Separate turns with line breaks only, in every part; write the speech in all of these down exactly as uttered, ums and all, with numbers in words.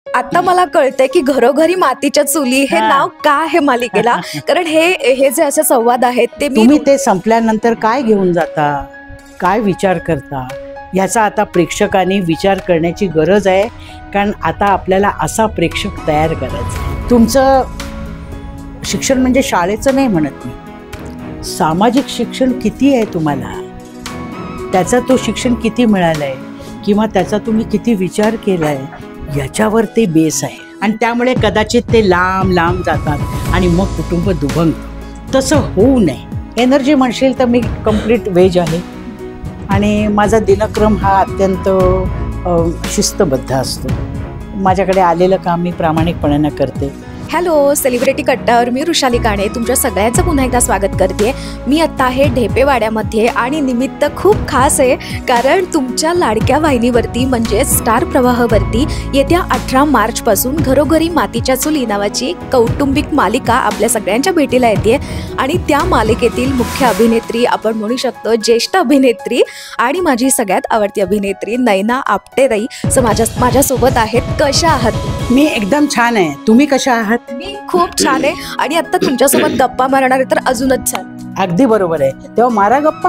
आता मला कळतंय की घरोघरी मातीच्या चुली हे नाव का आहे मालिकेला, कारण हे हे जे असे संवाद आहेत ते मी
तुम्ही ते संपल्यानंतर काय घेऊन जाता, काय विचार करता, याचा आता प्रेक्षकांनी विचार करण्याची गरज आहे. कारण आता आपल्याला असा प्रेक्षक तयार करायचा. तुमचं शिक्षण म्हणजे शाळेचं नाही म्हणत मी, सामाजिक शिक्षण किती आहे तुम्हाला, त्याचा तो शिक्षण किती मिळालंय किंवा त्याचा तुम्ही किती विचार केलाय याच्यावर ते बेस आहे. आणि त्यामुळे कदाचित ते लांब लांब जातात आणि मग कुटुंब दुभंगतं. तसं होऊ नये. एनर्जी म्हणशील तर मी कम्प्लीट व्हेज आहे आणि माझा दिनक्रम हा अत्यंत शिस्तबद्ध असतो. माझ्याकडे आलेलं काम मी प्रामाणिकपणानं करते.
हॅलो, सेलिब्रिटी कट्ट्यावर मी ऋषाली काणे तुमच्या सगळ्यांचं पुन्हा एकदा स्वागत करते. मी आत्ता आहे ढेपेवाड्यामध्ये आणि निमित्त खूप खास आहे, कारण तुमच्या लाडक्या वाहिनीवरती म्हणजे स्टार प्रवाहावरती येत्या अठरा मार्चपासून घरोघरी मातीच्या चुली नावाची कौटुंबिक मालिका आपल्या सगळ्यांच्या भेटीला येते. आणि त्या मालिकेतील मुख्य अभिनेत्री आपण म्हणू शकतो ज्येष्ठ अभिनेत्री आणि माझी सगळ्यात आवडती अभिनेत्री नैना आपटेताई माझ्या माझ्यासोबत आहेत. कशा आहात?
मी एकदम छान आहे. तुम्ही कशा आहात?
मी खूप छान आहे आणि आता तुमच्यासोबत गप्पा मारणार आहे तर अजूनच छान.
अगदी बरोबर आहे. तेव्हा मारा गप्पा.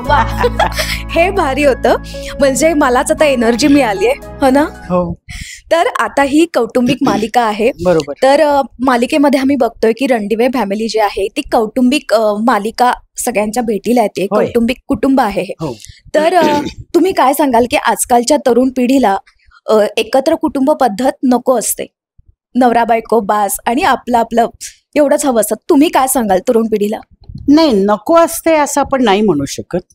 हे भारी होतं, म्हणजे मलाच आता एनर्जी मिळाली आहे, हो ना?
हो.
तर आता ही कौटुंबिक मालिका आहे.
बरोबर.
तर मालिकेमध्ये आम्ही बघतोय की रणदिवे फॅमिली जी आहे ती कौटुंबिक मालिका सगळ्यांच्या भेटीला येते. कौटुंबिक कुटुंब आहे हे. तर तुम्ही काय सांगाल की आजकालच्या तरुण पिढीला एकत्र कुटुंब पद्धत नको असते, नवरा बायको बास आणि आपलं आपलं एवढंच हवं असतं. तुम्ही काय सांगाल तरुण पिढीला?
नाही, नको असते असं आपण नाही म्हणू शकत.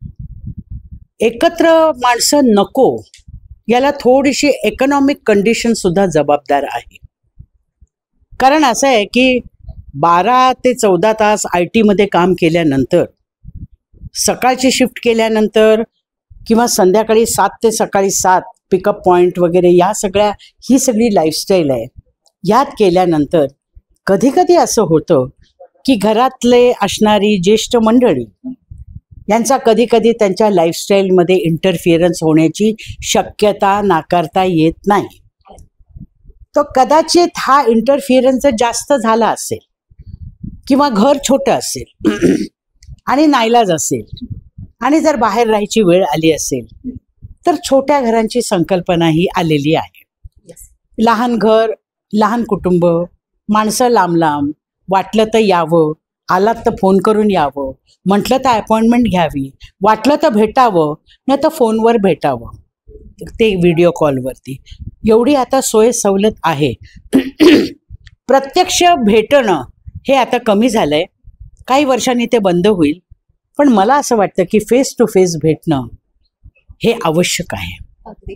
एकत्र माणसं नको याला थोडीशी इकॉनॉमिक कंडिशन सुद्धा जबाबदार आहे. कारण असं आहे की बारा ते चौदा तास आय टीमध्ये काम केल्यानंतर, सकाळची शिफ्ट केल्यानंतर किंवा संध्याकाळी सात ते सकाळी सात पिकअप पॉईंट वगैरे या सगळ्या ही सगळी लाईफस्टाईल आहे. यात केल्यानंतर कधी कधी असं होतं की घरातले असणारी ज्येष्ठ मंडळी यांचा कधी कधी त्यांच्या लाईफस्टाईलमध्ये इंटरफिअरन्स होण्याची शक्यता नाकारता येत नाही. तो कदाचित हा इंटरफिअरन्स जास्त झाला असेल किंवा घर छोटं असेल आणि नाईलाज असेल आणि जर बाहेर राहायची वेळ आली असेल तर छोट्या घरांची संकल्पना ही आलेली आहे. लहान घर, लहान कुटुंब, माणसं लांब लांब, वाटलं तर यावं, आलात तर फोन करून यावं, म्हटलं तर अपॉइंटमेंट घ्यावी, वाटलं तर भेटावं, नाही तर फोनवर भेटावं, ते व्हिडिओ कॉलवरती. एवढी आता सोय सवलत आहे. प्रत्यक्ष भेटणं हे आता कमी झालंय. काही वर्षांनी ते बंद होईल, पण मला असं वाटतं की फेस टू फेस भेटणं हे आवश्यक आहे.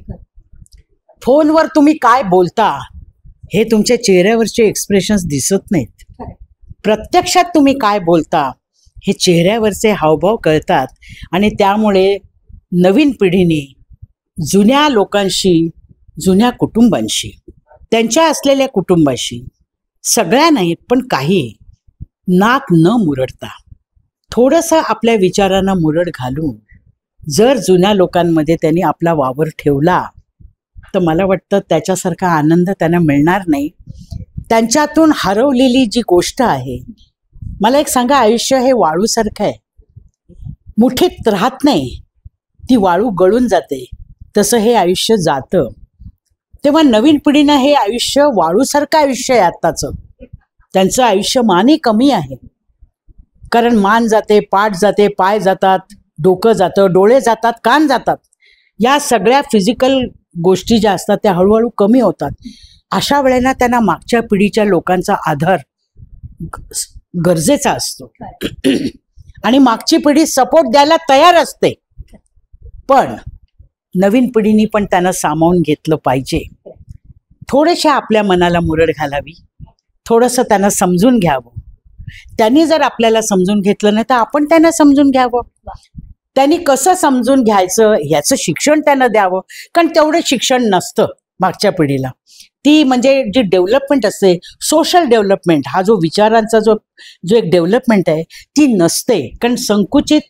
फोनवर तुम्ही काय बोलता हे तुमच्या चेहऱ्यावरचे एक्सप्रेशन्स दिसत नाहीत. प्रत्यक्षात तुम्ही काय बोलता हे चेहऱ्यावरचे हावभाव कळतात. आणि त्यामुळे नवीन पिढीने जुन्या लोकांशी, जुन्या कुटुंबांशी, त्यांच्या असलेल्या कुटुंबाशी, सगळ्या नाहीत पण काही, नाक न मुरडता थोडंसं आपल्या विचारांना मुरड घालून जर जुन्या लोकांमध्ये त्यांनी आपला वावर ठेवला तर मला वाटतं त्याच्यासारखा आनंद त्यांना मिळणार नाही. त्यांच्यातून हरवलेली जी गोष्ट आहे, मला एक सांगा, आयुष्य हे वाळूसारखं आहे. मुठीत राहत नाही, ती वाळू गळून जाते, तसं हे आयुष्य जातं. तेव्हा नवीन पिढीनं हे आयुष्य वाळूसारखं आयुष्य आहे आत्ताचं. त्यांचं आयुष्यमानही कमी आहे, कारण मान जाते, पाठ जाते, पाय जातात, डोकं जातं, डोळे जातात, कान जातात. या सगळ्या फिजिकल गोष्टी ज्या असतात त्या हळूहळू कमी होतात. अशा वेळेला त्यांना मागच्या पिढीच्या लोकांचा आधार गरजेचा असतो आणि मागची पिढी सपोर्ट द्यायला तयार असते. पण नवीन पिढीने पण त्यांना सामावून घेतलं पाहिजे. थोडेसे आपल्या मनाला मुरड घालावी, थोडंसं त्यांना समजून घ्यावं. त्यांनी जर आपल्याला समजून घेतलं नाही तर आपण त्यांना समजून घ्यावं. त्यांनी कसं समजून घ्यायचं ह्याचं शिक्षण त्यांना द्यावं, कारण तेवढं शिक्षण नसतं मागच्या पिढीला. ती म्हणजे जी डेव्हलपमेंट असते, सोशल डेव्हलपमेंट, हा जो विचारांचा जो जो एक डेव्हलपमेंट आहे ती नसते. कारण संकुचित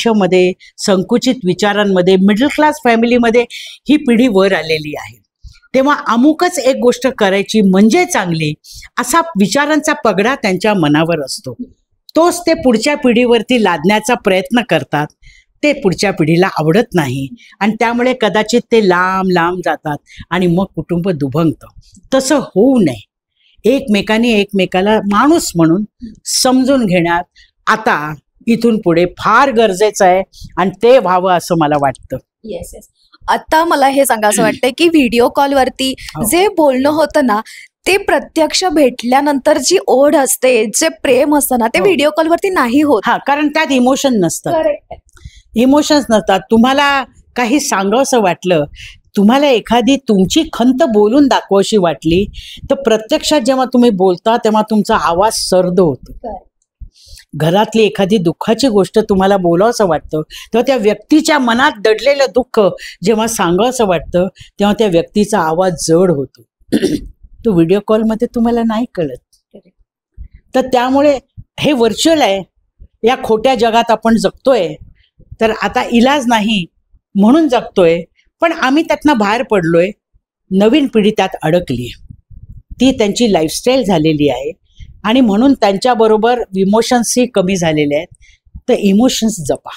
आयुष्यामध्ये, संकुचित विचारांमध्ये, मिडल क्लास फॅमिलीमध्ये ही पिढी वर आलेली आहे. तेव्हा अमुकच एक गोष्ट करायची म्हणजे चांगली असा विचारांचा पगडा त्यांच्या मनावर असतो. तोच ते पुढच्या पिढीवरती लादण्याचा प्रयत्न करतात. ते पुढच्या पिढीला आवडत नाही आणि त्यामुळे कदाचित ते लांब लांब जातात आणि मग कुटुंब दुभंगतं. तसं होऊ नये. एकमेकांनी एकमेकाला माणूस म्हणून समजून घेण्यात आता इथून पुढे फार गरजेचं आहे आणि ते व्हावं असं मला वाटतं.
Yes yes. आता मला हे सांगा असं वाटतंय की व्हिडिओ कॉलवरती जे बोलणं होतं ना ते प्रत्यक्ष भेटल्यानंतर जी ओढ असते, जे प्रेम असतं ना ते व्हिडिओ कॉलवरती नाही होत.
हा, कारण त्यात इमोशन नसतात. इमोशन्स नसतात. तुम्हाला काही सांगावंसं वाटलं, तुम्हाला एखादी तुमची खंत बोलून दाखवाशी वाटली तर प्रत्यक्षात जेव्हा तुम्ही बोलता तेव्हा तुमचा आवाज सर्द होतो. घरातली एखादी दुःखाची गोष्ट तुम्हाला बोलावंसं वाटतं तेव्हा त्या व्यक्तीच्या मनात दडलेलं दुःख जेव्हा सांगावंसं वाटतं तेव्हा त्या व्यक्तीचा आवाज जड होतो. तो व्हिडिओ कॉलमध्ये तुम्हाला नाही कळत. तर त्यामुळे हे व्हर्च्युअल आहे. या खोट्या जगात आपण जगतोय तर आता इलाज नाही म्हणून जगतोय, पण आम्ही त्यातनं बाहेर पडलोय. नवीन पिढी त्यात अडकली आहे. ती त्यांची लाईफस्टाईल झालेली आहे आणि म्हणून त्यांच्याबरोबर इमोशन्सही कमी झालेले आहेत. तर इमोशन्स जपा.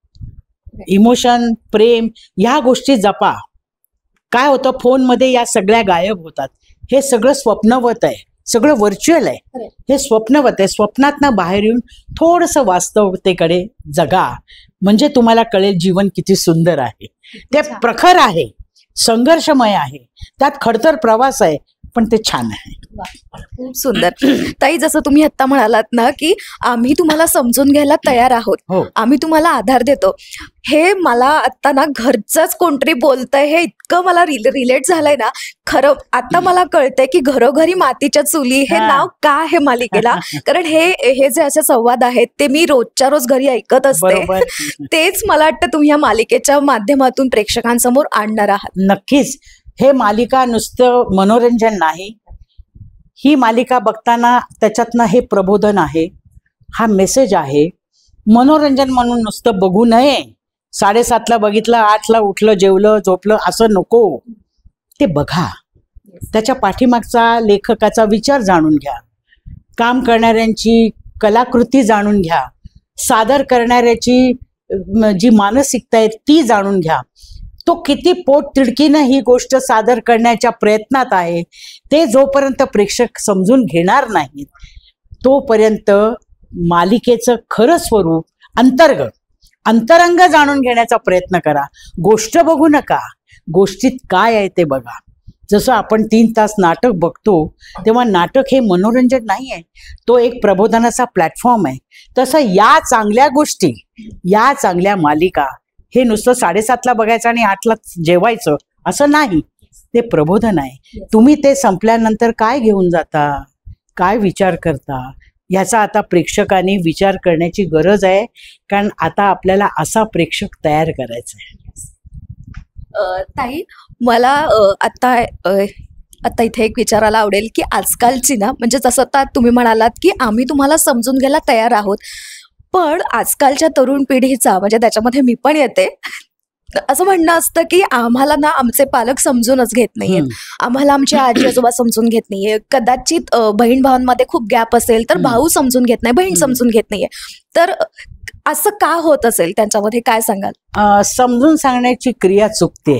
इमोशन, प्रेम ह्या गोष्टी जपा. काय होतं, फोनमध्ये या सगळ्या गायब होतात. हे सगळं स्वप्नवत आहे, सगळं व्हर्च्युअल आहे. हे स्वप्नवत आहे. स्वप्नातनं बाहेर येऊन थोडंसं वास्तवतेकडे जगा म्हणजे तुम्हाला कळेल जीवन किती सुंदर आहे. ते प्रखर आहे, संघर्षमय आहे, त्यात खडतर प्रवास आहे, पण ते छान आहे.
खूप सुंदर. ताई, जसं तुम्ही आता म्हणालात ना की आम्ही तुम्हाला समजून घ्यायला तयार आहोत,
हो.
आम्ही तुम्हाला आधार देतो, हे मला आता ना घरचंच कोणतरी बोलतंय हे इतकं मला रिलेट झालंय ना. खरं आता मला कळतंय की घरोघरी मातीच्या चुली हे
हा.
नाव का आहे मालिकेला. कारण हे हे जे असे संवाद आहेत ते मी रोजच्या रोज घरी ऐकत असते.
बरोबर.
तेच मला वाटतं तुम्ही या मालिकेच्या माध्यमातून प्रेक्षकांसमोर आणणार आहात.
नक्कीच. हे मालिका नुसतं मनोरंजन नाही. ही मालिका बघताना त्याच्यातनं हे प्रबोधन आहे, हा मेसेज आहे. मनोरंजन म्हणून नुसतं बघू नये. साडेसातला बघितलं, आठला उठलं, जेवलं, झोपलं असं नको. ते बघा. त्याच्या पाठीमागचा लेखकाचा विचार जाणून घ्या. काम करणाऱ्यांची कलाकृती जाणून घ्या. सादर करणाऱ्याची जी मानसिकता आहे ती जाणून घ्या. तो किती पोट तिडकीनं ही गोष्ट सादर करण्याच्या प्रयत्नात आहे. ते जोपर्यंत प्रेक्षक समजून घेणार नाहीत तोपर्यंत मालिकेचं खरं स्वरूप, अंतर्गत अंतरंग जाणून घेण्याचा प्रयत्न करा. गोष्ट बघू नका, गोष्टीत काय आहे ते बघा. जसं आपण तीन तास नाटक बघतो तेव्हा नाटक हे मनोरंजन नाही आहे, तो एक प्रबोधनाचा प्लॅटफॉर्म आहे. तसं या चांगल्या गोष्टी, या चांगल्या मालिका हे नुसतं साडेसातला बघायचं आणि आठला जेवायचं असं नाही. ते प्रबोधन आहे. तुम्ही ते संपल्यानंतर काय घेऊन जाता, काय विचार करता, याचा आता प्रेक्षकांनी विचार करण्याची गरज आहे. कारण आता आपल्याला असा प्रेक्षक तयार करायचा आहे.
ताई, मला आता आता इथे एक विचारायला आवडेल की आजकालची ना, म्हणजे जसं आता तुम्ही म्हणालात की आम्ही तुम्हाला समजून घ्यायला तयार आहोत, पण आजकालच्या तरुण पिढीचा, म्हणजे त्याच्यामध्ये मी पण येते, असं म्हणणं असतं की आम्हाला ना आमचे पालक समजूनच घेत नाहीयेत, आम्हाला आमचे आजी आजोबा समजून घेत नाहीये. कदाचित बहीण भावांमध्ये खूप गॅप असेल तर भाऊ समजून घेत नाही, बहीण समजून घेत नाहीये. तर असं का होत असेल, त्यांच्यामध्ये काय सांगाल?
समजून सांगण्याची क्रिया चुकते.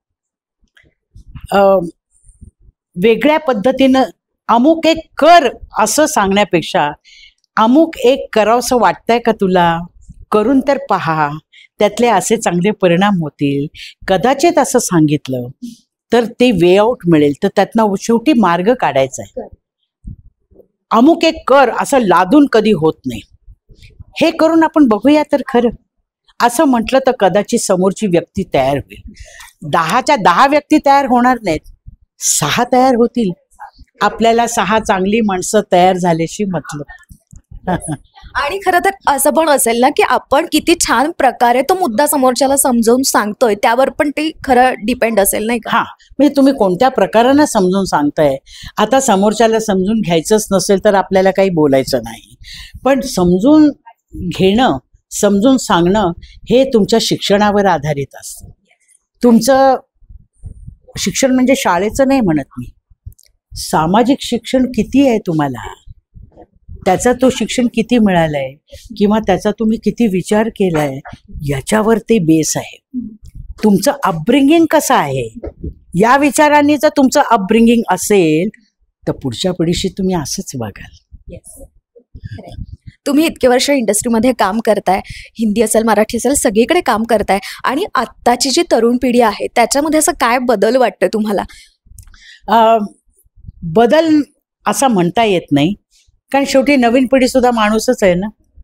वेगळ्या पद्धतीनं अमुक एक कर असं सांगण्यापेक्षा अमुक एक करावंसं वाटतंय का तुला, करून तर पहा, त्यातले असे चांगले परिणाम होतील. कदाचित असं सांगितलं तर ते वे आउट मिळेल, तर त्यातनं शेवटी मार्ग काढायचा आहे. अमुक एक कर असं लादून कधी होत नाही. हे करून आपण बघूया तर खरं असं म्हटलं तर कदाचित समोरची व्यक्ती तयार होईल. दहाच्या दहा व्यक्ती तयार होणार नाहीत, सहा तयार होतील. आपल्याला सहा चांगली माणसं तयार झाल्याशी मतलब.
आणि खरं तर असं पण असेल ना की आपण किती छान प्रकारे तो मुद्दा समोरच्याला समजावून सांगतोय त्यावर पण ते खरं डिपेंड असेल, नाही का?
हा, म्हणजे तुम्ही कोणत्या प्रकारानं समजून सांगताय. आता समोरच्याला समजून घ्यायचंच नसेल तर आपल्याला काही बोलायचं नाही. पण समजून घेणं, समजून सांगणं हे तुमच्या शिक्षणावर आधारित असतं. तुमचं शिक्षण म्हणजे शाळेचं नाही म्हणत मी, सामाजिक शिक्षण किती आहे तुम्हाला, त्याचा तो शिक्षण किती मिळालंय किंवा त्याचा तुम्ही किती विचार केलाय याच्यावर ते बेस आहे. तुमचं अपब्रिंगिंग कसं आहे, या विचारांनी जर तुमचं अपब्रिंगिंग असेल तर पुढच्या पिढीशी तुम्ही असंच वागाल.
तुम्ही इतके वर्ष इंडस्ट्रीमध्ये काम करताय, हिंदी असेल मराठी असेल सगळीकडे काम करताय, आणि आत्ताची जी तरुण पिढी आहे त्याच्यामध्ये असं काय बदल वाटतं तुम्हाला?
अं, बदल असा म्हणता येत नाही, कारण शेवटी नवीन पिढी सुद्धा माणूसच आहे ना.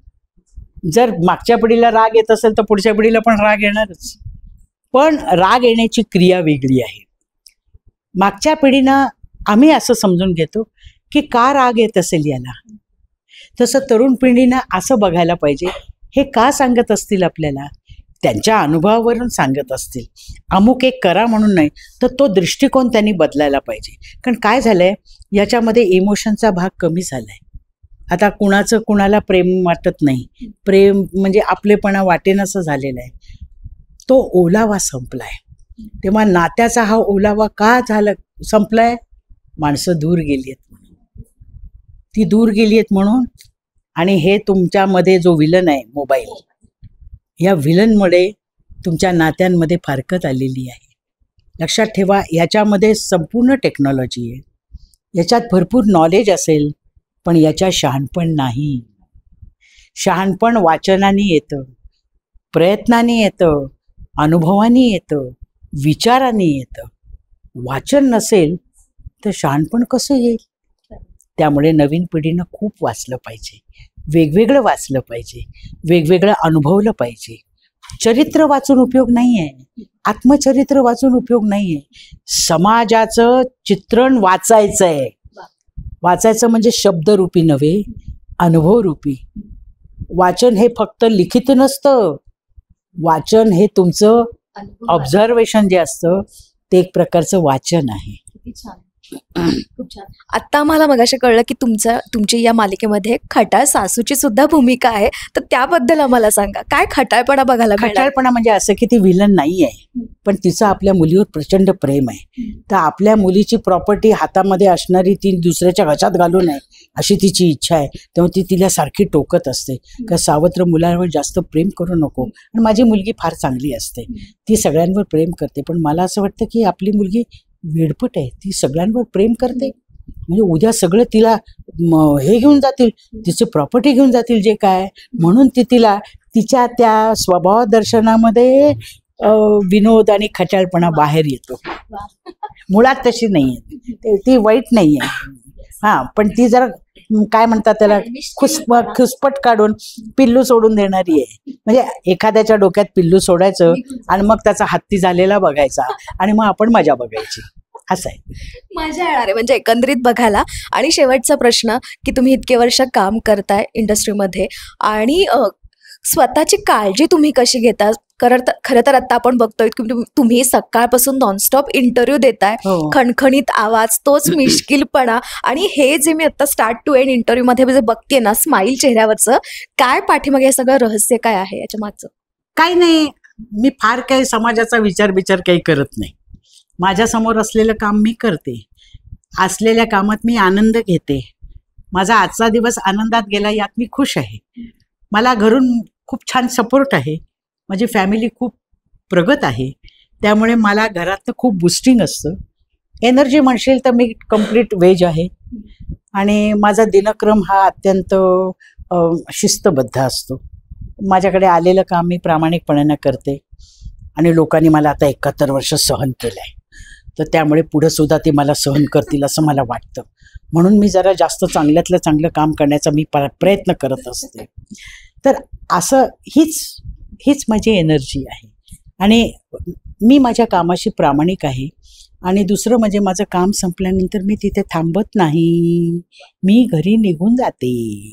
जर मागच्या पिढीला राग येत असेल तर पुढच्या पिढीला पण राग येणारच, पण राग येण्याची क्रिया वेगळी आहे. मागच्या पिढीनं आम्ही असं समजून घेतो की का राग येत असेल याला, तसं तरुण पिढीनं असं बघायला पाहिजे हे का सांगत असतील आपल्याला, त्यांच्या अनुभवावरून सांगत असतील. अमुक एक करा म्हणून नाही, तर तो दृष्टिकोन त्यांनी बदलायला पाहिजे. कारण काय झालंय याच्यामध्ये इमोशनचा भाग कमी झालाय. आता कुणाचं कुणाला प्रेम वाटत नाही, प्रेम म्हणजे आपलेपणा वाटेनासं झालेलं आहे. तो ओलावा संपलाय. तेव्हा नात्याचा हा ओलावा का झाला संपलाय, माणसं दूर गेली आहेत म्हणून, ती दूर गेली आहेत म्हणून. आणि हे तुमच्यामध्ये जो विलन आहे मोबाईल, या विलनमुळे तुमच्या नात्यांमध्ये फारकत आलेली आहे. लक्षात ठेवा, याच्यामध्ये संपूर्ण टेक्नॉलॉजी आहे, याच्यात भरपूर नॉलेज असेल, पण याच्यात शहाणपण नाही. शहाणपण वाचनाने येतं, प्रयत्नाने येतं, अनुभवाने येतं, विचाराने येतं. वाचन नसेल तर शहाणपण कसं येईल? त्यामुळे नवीन पिढीनं खूप वाचलं पाहिजे, वेगवेगळं वाचलं पाहिजे, वेगवेगळं अनुभवलं पाहिजे. चरित्र वाचून उपयोग नाही आहे, आत्मचरित्र वाचून उपयोग नाही आहे. समाजाचं चित्रण वाचायचं आहे. वाचायचं म्हणजे शब्दरूपी नव्हे, अनुभवरूपी. वाचन हे फक्त लिखित नसतं, वाचन हे तुमचं ऑब्झर्वेशन जे असतं ते एक प्रकारचं वाचन आहे.
खूप छान. आता आम्हाला मगाशी कळलं की तुमचं तुमची या मालिकेमध्ये खटाळ सासूची सुद्धा भूमिका आहे, तर त्याबद्दल आम्हाला सांगा. काय खटाळपणा बघायला मिळाला?
खटाळपणा म्हणजे असं की ती विलन नाही आहे, पण तिचं आपल्या मुलीवर प्रचंड प्रेम आहे. तर आपल्या मुलीची प्रॉपर्टी हातामध्ये असणारी ती दुसऱ्याच्या घशात घालू नये अशी तिची इच्छा आहे. तेव्हा ती तिला सारखी टोकत असते का सावत्र मुलांवर जास्त प्रेम करू नको. आणि माझी मुलगी फार चांगली असते, ती सगळ्यांवर प्रेम करते. पण मला असं वाटतं की आपली मुलगी वेडपट आहे, ती सगळ्यांवर प्रेम करते. म्हणजे उद्या सगळं तिला हे घेऊन जातील, तिची प्रॉपर्टी घेऊन जातील जे काय. म्हणून ती तिला तिच्या त्या स्वभाव दर्शनामध्ये विनोद आणि खचाळपणा बाहेर येतो. मुळात तशी नाही आहे ती, वाईट नाही आहे. हां, पण ती जरा काय म्हणतात त्याला खुसप खुसपट काढून पिल्लू सोडून देणारी आहे. म्हणजे एखाद्याच्या डोक्यात पिल्लू सोडायचं आणि मग त्याचा हत्ती झालेला बघायचा आणि मग आपण मजा बघायची, असं आहे.
मजा येणार आहे म्हणजे एकंदरीत बघायला. आणि शेवटचा प्रश्न की तुम्ही इतके वर्ष काम करताय इंडस्ट्रीमध्ये आणि स्वतःची काळजी तुम्ही कशी घेता? खरं तर खरं तर आता आपण बघतोय की तुम्ही सकाळपासून नॉनस्टॉप इंटरव्ह्यू देताय, खणखणीत आवाज, तोच मिश्किलपणा, आणि हे जे मी आता स्टार्ट टू एंड इंटरव्ह्यू मध्ये जे बघते ना स्माईल चेहऱ्यावरचं, काय पाठीमागे हे सगळं रहस्य काय आहे याच्या मागचं?
काही नाही, मी फार काही समाजाचा विचार विचार काही करत नाही. माझ्यासमोर असलेलं काम मी करते, असलेल्या कामात मी आनंद घेते. माझा आजचा दिवस आनंदात गेला यात मी खुश आहे. मला घरून खूप छान सपोर्ट आहे, माझी फॅमिली खूप प्रगत आहे. त्यामुळे मला घरात खूप बुस्टिंग असतं. एनर्जी म्हणशील तर मी कम्प्लीट वेज आहे आणि माझा दिनक्रम हा अत्यंत शिस्तबद्ध असतो. माझ्याकडे आलेलं काम मी प्रामाणिकपणानं करते आणि लोकांनी मला आता एकाहत्तर वर्ष सहन केलं आहे, तर त्यामुळे पुढं सुद्धा ते मला सहन करतील असं मला वाटतं. म्हणून मी जरा जास्त चांगल्यातलं चांगलं काम करण्याचा मी प्रयत्न करत असते. तर असं हीच हीच माझी एनर्जी आहे आणि मी माझ्या कामाशी प्रामाणिक आहे. आणि दुसरं म्हणजे माझं काम संपल्यानंतर मी तिथे थांबत नाही, मी घरी निघून जाते.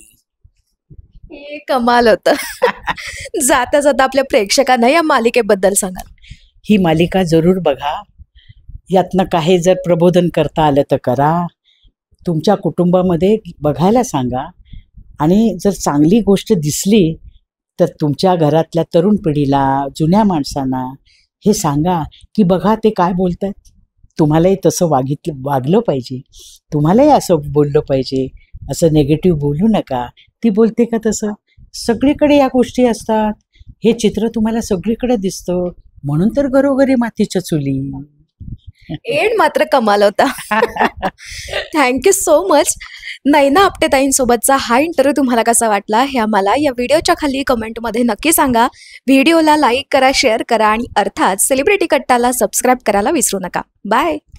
हे कमाल होतं. जाता जाता आपल्या प्रेक्षकांना या मालिकेबद्दल सांगाल?
ही मालिका जरूर बघा, यातनं काही जर प्रबोधन करता आलं तर करा, तुमच्या कुटुंबामध्ये बघायला सांगा. आणि जर चांगली गोष्ट दिसली तर तुमच्या घरातल्या तरुण पिढीला, जुन्या माणसांना हे सांगा की बघा ते काय बोलतात, तुम्हालाही तसं वागितलं वागलं पाहिजे, तुम्हालाही असं बोललं पाहिजे, असं नेगेटिव्ह बोलू नका. ती बोलते का तसं? सगळीकडे या गोष्टी असतात. हे चित्र तुम्हाला सगळीकडे दिसतं, म्हणून तर घरोघरी मातीच्या चुली.
एंड मात्र कमाल होता. Thank you so much. नैना आपटेताईंसोबतचा हा इंटरव्ह्यू तुम्हाला कसा वाटला हे आम्हाला या व्हिडिओच्या खाली कमेंटमध्ये नक्की सांगा. व्हिडिओला लाईक करा, शेअर करा आणि अर्थात सेलिब्रिटी कट्टाला सबस्क्राईब करायला विसरू नका. बाय.